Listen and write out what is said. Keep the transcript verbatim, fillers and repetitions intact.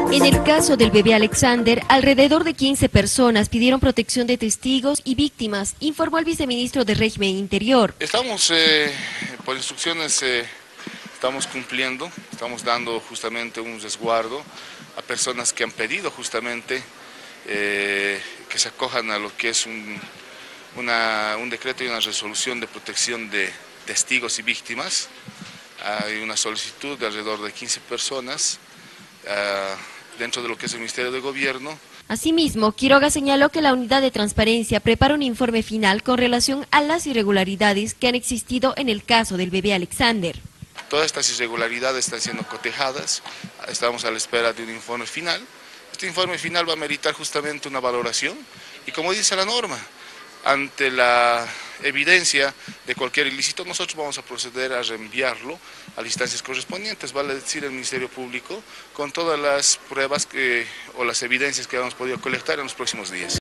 En el caso del bebé Alexander, alrededor de quince personas pidieron protección de testigos y víctimas, informó el viceministro de Régimen Interior. Estamos, eh, por instrucciones, eh, estamos cumpliendo, estamos dando justamente un resguardo a personas que han pedido justamente eh, que se acojan a lo que es un, una, un decreto y una resolución de protección de testigos y víctimas. Hay una solicitud de alrededor de quince personas uh, dentro de lo que es el Ministerio de Gobierno. Asimismo, Quiroga señaló que la Unidad de Transparencia prepara un informe final con relación a las irregularidades que han existido en el caso del bebé Alexander. Todas estas irregularidades están siendo cotejadas, estamos a la espera de un informe final. Este informe final va a meritar justamente una valoración y, como dice la norma, ante la evidencia de cualquier ilícito, nosotros vamos a proceder a reenviarlo a las instancias correspondientes, vale decir el Ministerio Público, con todas las pruebas que, o las evidencias que hemos podido colectar en los próximos días.